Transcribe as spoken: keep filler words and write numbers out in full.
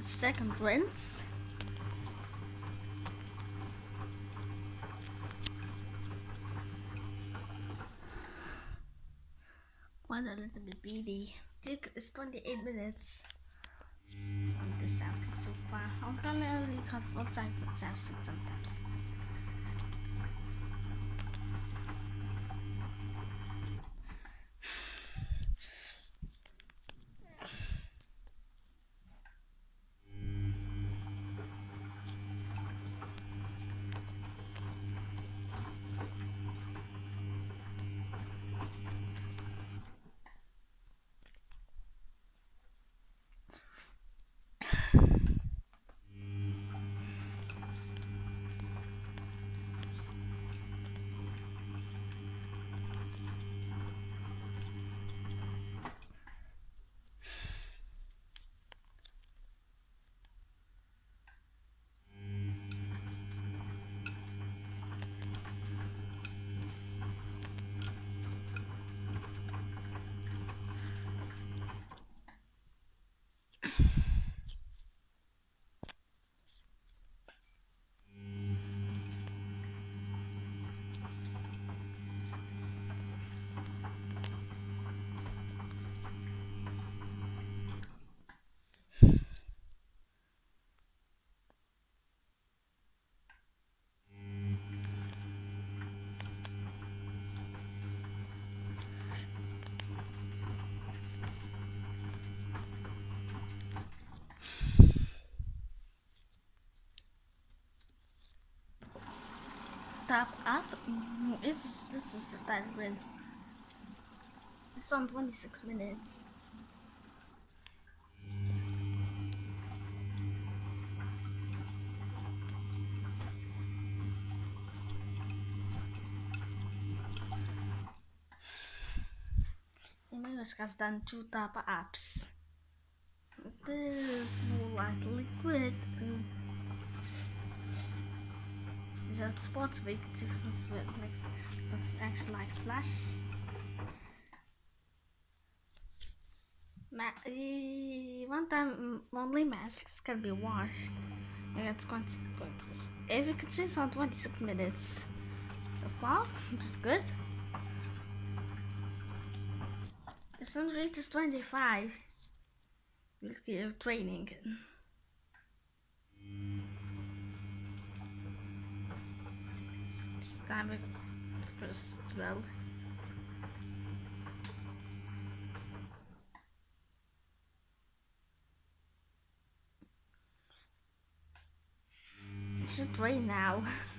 second rinse. Quite a little bit beady. It's twenty-eight minutes on this outing so far. I'm gonna only cut four sides at outing sometimes. Tap up. It's, this is the time rinse. It's on twenty-six minutes. This has done two tap ups. This is more like liquid. Mm. These are spots where you can see something like acts like flash. Ma uh, one time only masks can be washed. And it's consequences. If you can see, it's on twenty-six minutes so far, which is good. As soon as it reaches twenty-five, we'll get training. Time it first as well. It should rain now.